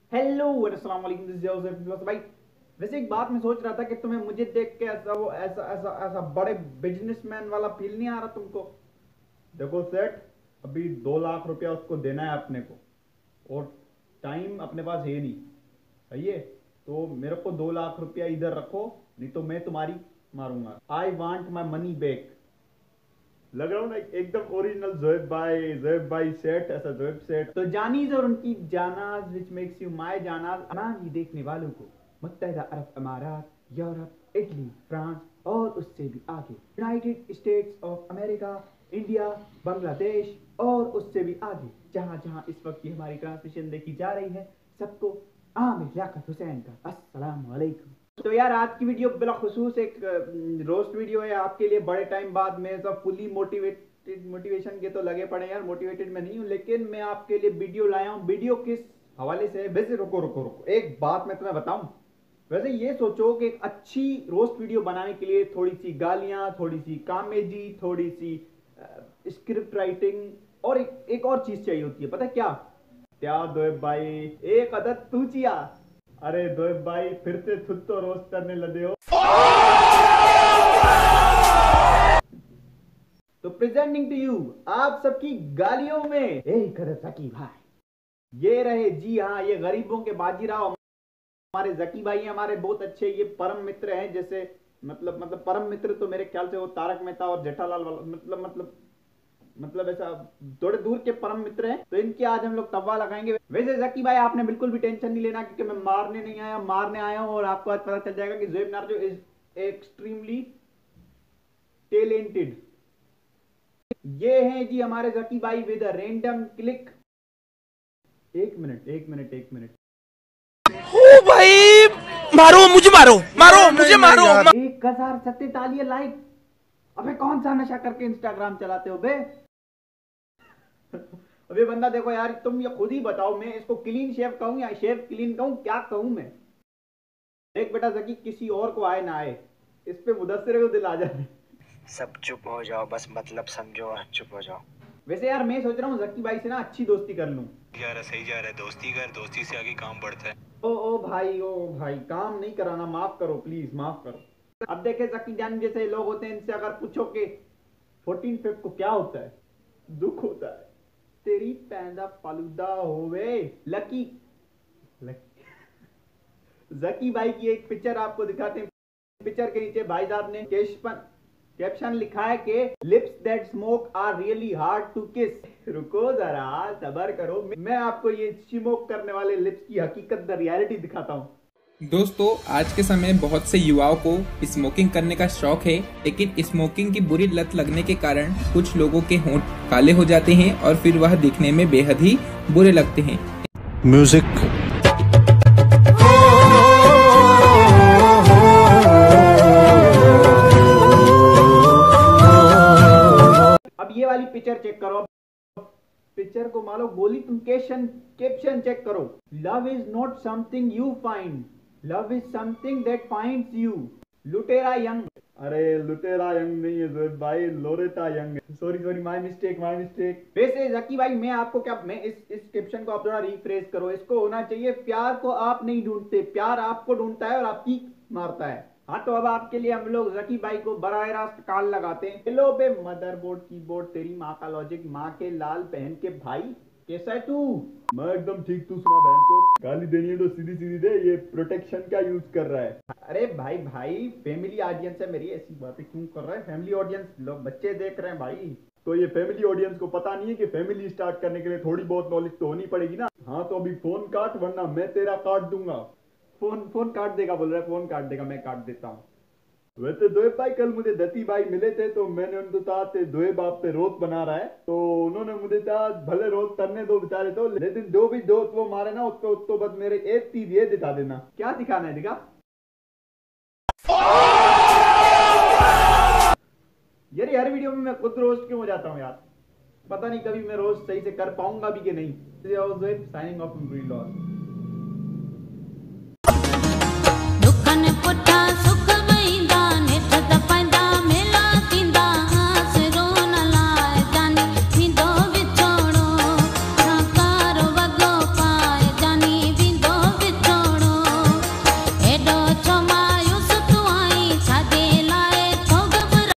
Hello अस्सलाम वालेकुम, this is Joseph भाई। वैसे एक बात मैं सोच रहा था कि तुम्हें मुझे देख के ऐसा बड़े बिजनेसमैन वाला फील नहीं आ रहा तुमको? देखो सेठ, अभी 2 लाख रुपया उसको देना है अपने को, और टाइम अपने पास है नहीं। सही है, तो मेरे को 2 लाख रुपया इधर रखो, नहीं तो मैं तुम्हारी मारूंगा। I want my money back. लग रहा हूँ ना एकदम ओरिजिनल जोएब भाई सेठ, ऐसा जोएब सेठ। तो जानीज और उनकी जानाज विच मेक्स यू माय जानाज अनानी देखने वालों को मुत्तहिदा अरब अमारात, यूरोप, इटली, फ्रांस और उससे भी आगे United States of America, India, Bangladesh और उससे भी आगे जहां जहां इस वक्त की हमारी ट्रांसमिशन देखी जा रही है, सबको आमिर लियाकत हुसैन का अस्सलाम वालेकुम। तो यार आज की वीडियो बिलखुसूस एक रोस्ट वीडियो है आपके लिए। बड़े टाइम बाद मैं सब फुली मोटिवेशन के तो लगे पड़े यार, मोटिवेटेड मैं नहीं हूं, लेकिन मैं आपके लिए वीडियो लाया हूं। वीडियो किस हवाले से है? वैसे रुको रुको रुको, एक बात मैं तुम्हें बताऊं। वैसे ये सोचो कि एक अच्छी रोस्ट वीडियो बनाने के लिए थोड़ी सी गालियां, थोड़ी सी कॉमेडी, थोड़ी सी स्क्रिप्ट राइटिंग और एक और चीज चाहिए होती है। पता है क्या? क्या दोएब भाई, एक अदद तूचिया। अरे दोएब भाई, फिर से खुद तो रोस्ट करने लगे हो। तो प्रेजेंटिंग टू यू आप सबकी गालियों में एक अदद जकी भाई। ये रहे, जी हाँ, ये गरीबों के बाजीराव हमारे जकी भाई हैं, हमारे बहुत अच्छे ये परम मित्र हैं। जैसे मतलब परम मित्र तो मेरे ख्याल से वो तारक मेहता और जेठालाल वाला मतलब ऐसा थोड़े दूर के परम मित्र हैं। तो इनकी आज हम लोग तवा लगाएंगे। वैसे जकी भाई आपने बिल्कुल भी टेंशन नहीं लेना, क्योंकि मैं मारने नहीं आया, मारने आया हूं। और आपको आज पता चल जाएगा कि जोएब नार्जो इज एक्सट्रीमली टैलेंटेड। ये हैं जी हमारे जकी भाई विद अ रैंडम क्लिक। एक मिनट। ओ भाई, मारो मुझे, मारो। 1047 लाइक। अबे कौन सा नशा करके इंस्टाग्राम चलाते हो बे? अबे बंदा देखो यार, तुम ये खुद ही बताओ, मैं इसको क्लीन शेव कहूं या शेव क्लीन कहूं, क्या कहूं मैं? देख बेटा जकी, किसी और को आए ना आए, इस पे मुदस्सिर को दिल आ जाए। सब चुप हो जाओ, बस मतलब समझो, चुप हो जाओ। वैसे यार मैं सोच रहा हूँ जकी भाई से ना अच्छी दोस्ती कर लूं। सही जा रहा है, दोस्ती कर, दोस्ती से आगे काम बढ़ता है। ओ भाई काम नहीं कराना, माफ करो प्लीज, माफ करो। अब देखे जकी जान जैसे लोग होते हैं, इनसे अगर पूछो कि 14 फेब को क्या होता है, दुख होता है। तेरी पैदा फालूदा होवे लकी। जकी भाई की एक पिक्चर आपको दिखाते हैं। पिक्चर के नीचे भाई साहब ने कैप्शन लिखा है कि lips that smoke are really hard to kiss. रुको जरा, सबर करो, मैं आपको ये स्मोक करने वाले लिप्स की हकीकत द रियलिटी दिखाता हूँ। दोस्तों, आज के समय बहुत से युवाओं को स्मोकिंग करने का शौक है, लेकिन स्मोकिंग की बुरी लत लगने के कारण कुछ लोगों के होंठ काले हो जाते हैं और फिर वह दिखने में बेहद ही बुरे लगते हैं। म्यूजिक। अब ये वाली पिक्चर चेक करो। पिक्चर को मानो गोली, तुम कैप्शन चेक करो। Love is not something you find, love is something that finds you. लुटेरा यंग। अरे लुटेरा यंग नहीं है जोएब भाई, लोरेटा यंग है। Sorry, my mistake. वैसे जकी भाई, मैं आपको क्या, मैं इस कैप्शन को आप थोड़ा रिफ्रेश करो। इसको होना चाहिए, प्यार को आप नहीं ढूंढते, प्यार आपको ढूंढता है और आपकी मारता है। हाँ, तो अब आपके लिए हम लोग जकी भाई को बराह रास्त कॉल लगाते हैं। हेलो बे मदरबोर्ड कीबोर्ड, तेरी माँ का लॉजिक, माँ के लाल बहन के भाई, कैसा है तू? मैं एकदम ठीक, तू सुना बहनचोद? गाली देनी है तो सीधी दे, ये प्रोटेक्शन क्या यूज कर रहा है? अरे भाई फैमिली ऑडियंस है मेरी, ऐसी बातें क्यों कर रहा है? फैमिली ऑडियंस, लोग बच्चे देख रहे हैं भाई। तो ये फैमिली ऑडियंस को पता नहीं है कि फैमिली स्टार्ट करने के लिए थोड़ी बहुत नॉलेज तो होनी पड़ेगी ना। हाँ, तो अभी फोन काट, वरना मैं तेरा काट दूंगा। फोन काट देगा बोल रहा है, फोन काट देगा, मैं काट देता हूँ। वैसे दोएब भाई, कल मुझे दत्ती भाई मिले थे, तो मैंने उनको कहा दोएब आप पे रोज बना रहा है, तो उन्होंने मुझे कहा भले रोज करने दो बेचारे, तो लेकिन जो भी दोस्त वो मारे ना, उसको बस मेरे एक चीज ये दिखा देना। क्या दिखाना है? दिखा यार, हर वीडियो में मैं खुद रोस्ट क्यों हो जाता हूँ यार, पता नहीं कभी मैं रोज सही से कर पाऊंगा भी कि नहीं। Signing of.